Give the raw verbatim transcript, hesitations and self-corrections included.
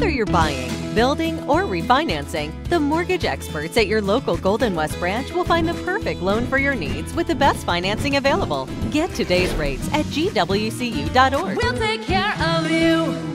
Whether you're buying, building, or refinancing, the mortgage experts at your local Goldenwest branch will find the perfect loan for your needs with the best financing available. Get today's rates at G W C U dot org. We'll take care of you.